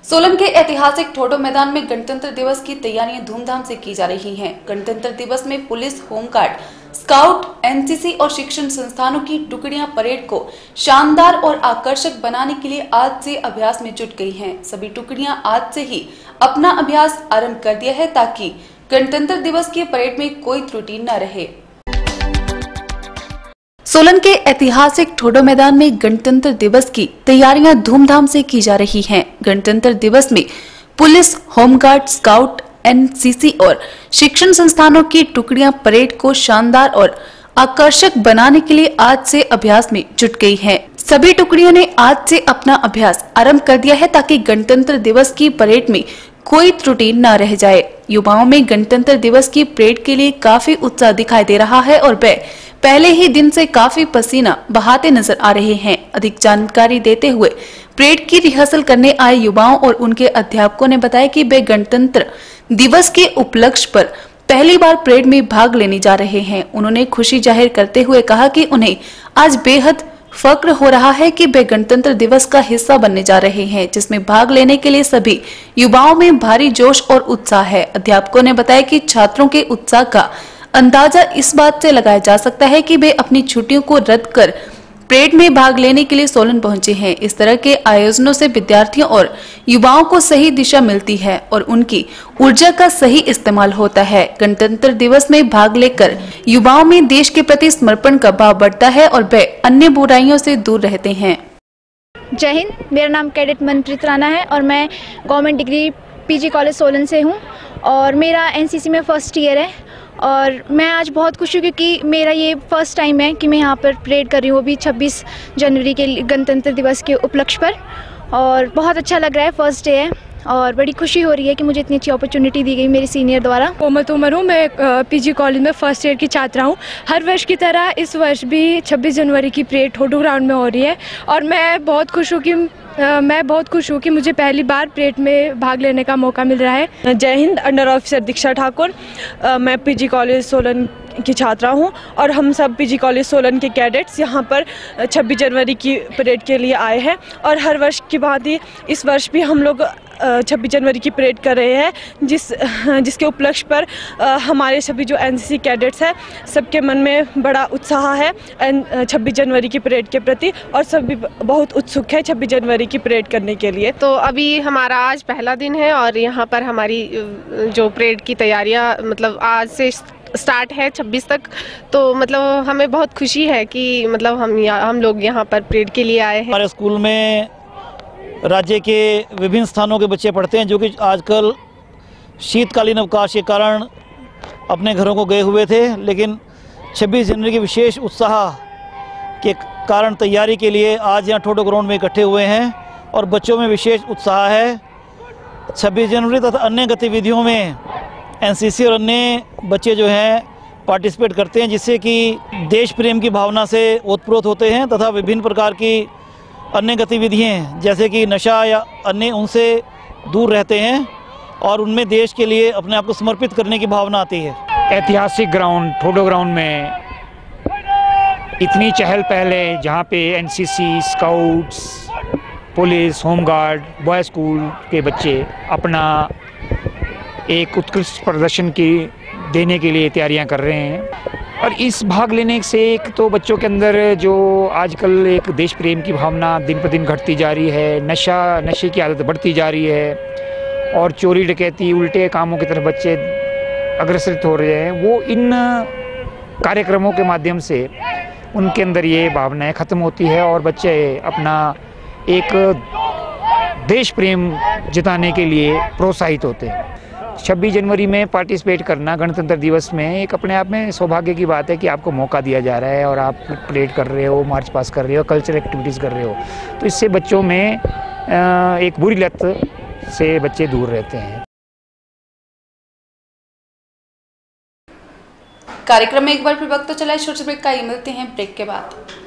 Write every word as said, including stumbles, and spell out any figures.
सोलन के ऐतिहासिक ठोडो मैदान में गणतंत्र दिवस की तैयारियां धूमधाम से की जा रही हैं। गणतंत्र दिवस में पुलिस, होमगार्ड, स्काउट, एनसीसी और शिक्षण संस्थानों की टुकड़ियां परेड को शानदार और आकर्षक बनाने के लिए आज से अभ्यास में जुट गई हैं। सभी टुकड़ियां आज से ही अपना अभ्यास आरंभ कर दिया है ताकि गणतंत्र दिवस की परेड में कोई त्रुटि न रहे। सोलन के ऐतिहासिक ठोडो मैदान में गणतंत्र दिवस की तैयारियां धूमधाम से की जा रही हैं। गणतंत्र दिवस में पुलिस, होमगार्ड, स्काउट, एनसीसी और शिक्षण संस्थानों की टुकड़ियां परेड को शानदार और आकर्षक बनाने के लिए आज से अभ्यास में जुट गई हैं। सभी टुकड़ियों ने आज से अपना अभ्यास आरंभ कर दिया है ताकि गणतंत्र दिवस की परेड में कोई त्रुटि न रह जाए। युवाओं में गणतंत्र दिवस की परेड के लिए काफी उत्साह दिखाई दे रहा है और वे पहले ही दिन से काफी पसीना बहाते नजर आ रहे हैं। अधिक जानकारी देते हुए परेड की रिहर्सल करने आए युवाओं और उनके अध्यापकों ने बताया कि वे गणतंत्र दिवस के उपलक्ष्य पर पहली बार परेड में भाग लेने जा रहे हैं। उन्होंने खुशी जाहिर करते हुए कहा कि उन्हें आज बेहद फक्र हो रहा है कि वे गणतंत्र दिवस का हिस्सा बनने जा रहे हैं, जिसमें भाग लेने के लिए सभी युवाओं में भारी जोश और उत्साह है। अध्यापकों ने बताया कि छात्रों के उत्साह का अंदाजा इस बात से लगाया जा सकता है कि वे अपनी छुट्टियों को रद्द कर परेड में भाग लेने के लिए सोलन पहुंचे हैं। इस तरह के आयोजनों से विद्यार्थियों और युवाओं को सही दिशा मिलती है और उनकी ऊर्जा का सही इस्तेमाल होता है। गणतंत्र दिवस में भाग लेकर युवाओं में देश के प्रति समर्पण का भाव बढ़ता है और वे अन्य बुराइयों से दूर रहते हैं। जय हिंद, मेरा नाम कैडेट मनप्रीत राणा है और मैं government degree PG college Solan से हूँ और मेरा एनसीसी में फर्स्ट ईयर है। और मैं आज बहुत खुश हूँ क्योंकि मेरा ये फर्स्ट टाइम है कि मैं यहाँ पर परेड कर रही हूँ, वो भी छब्बीस जनवरी के गणतंत्र दिवस के उपलक्ष्य पर। और बहुत अच्छा लग रहा है, फर्स्ट डे है और बड़ी खुशी हो रही है कि मुझे इतनी अच्छी अपॉर्चुनिटी दी गई मेरे सीनियर द्वारा। कोमल उमर हूँ, मैं पीजी कॉलेज में फर्स्ट ईयर की छात्रा हूँ। हर वर्ष की तरह इस वर्ष भी छब्बीस जनवरी की परेड ठोडो ग्राउंड में हो रही है और मैं बहुत खुश हूँ कि Uh, मैं बहुत खुश हूँ कि मुझे पहली बार परेड में भाग लेने का मौका मिल रहा है। जय हिंद, under officer Diksha Thakur. uh, मैं पीजी कॉलेज सोलन की छात्रा हूँ और हम सब पीजी कॉलेज सोलन के कैडेट्स यहाँ पर छब्बीस जनवरी की परेड के लिए आए हैं और हर वर्ष की भांति इस वर्ष भी हम लोग छब्बीस जनवरी की परेड कर रहे हैं, जिस जिसके उपलक्ष्य पर हमारे सभी जो एनसीसी कैडेट्स हैं सबके मन में बड़ा उत्साह है छब्बीस जनवरी की परेड के प्रति और सभी बहुत उत्सुक है छब्बीस जनवरी की परेड करने के लिए। तो अभी हमारा आज पहला दिन है और यहाँ पर हमारी जो परेड की तैयारियाँ मतलब आज से स्टार्ट है छब्बीस तक, तो मतलब हमें बहुत खुशी है कि मतलब हम हम लोग यहाँ पर परेड के लिए आए हैं। हमारे स्कूल में राज्य के विभिन्न स्थानों के बच्चे पढ़ते हैं जो कि आजकल शीतकालीन अवकाश के कारण अपने घरों को गए हुए थे, लेकिन छब्बीस जनवरी के विशेष उत्साह के कारण तैयारी के लिए आज यहाँ ठोडो ग्राउंड में इकट्ठे हुए हैं और बच्चों में विशेष उत्साह है। छब्बीस जनवरी तथा अन्य गतिविधियों में एनसीसी और अन्य बच्चे जो हैं पार्टिसिपेट करते हैं, जिससे कि देश प्रेम की भावना से ओतप्रोत होते हैं तथा विभिन्न प्रकार की अन्य गतिविधियाँ जैसे कि नशा या अन्य उनसे दूर रहते हैं और उनमें देश के लिए अपने आप को समर्पित करने की भावना आती है। ऐतिहासिक ग्राउंड ठोडो ग्राउंड में इतनी चहल पहल है, जहाँ पे NCC, scouts, police, home guard, boy school के बच्चे अपना एक उत्कृष्ट प्रदर्शन की देने के लिए तैयारियां कर रहे हैं। और इस भाग लेने से एक तो बच्चों के अंदर जो आजकल एक देश प्रेम की भावना दिन पर दिन घटती जा रही है, नशा नशे की आदत बढ़ती जा रही है और चोरी डकैती उल्टे कामों की तरफ बच्चे अग्रसरित हो रहे हैं, वो इन कार्यक्रमों के माध्यम से उनके अंदर ये भावनाएं ख़त्म होती है और बच्चे अपना एक देश प्रेम जताने के लिए प्रोत्साहित होते हैं। छब्बीस जनवरी में पार्टिसिपेट करना गणतंत्र दिवस में एक अपने आप में सौभाग्य की बात है कि आपको मौका दिया जा रहा है और आप परेड कर रहे हो, मार्च पास कर रहे हो, कल्चरल एक्टिविटीज़ कर रहे हो, तो इससे बच्चों में एक बुरी लत से बच्चे दूर रहते हैं। कार्यक्रम में एक बार फिर वक्त तो चला है छोटे ब्रेक का, ये मिलते हैं ब्रेक के बाद।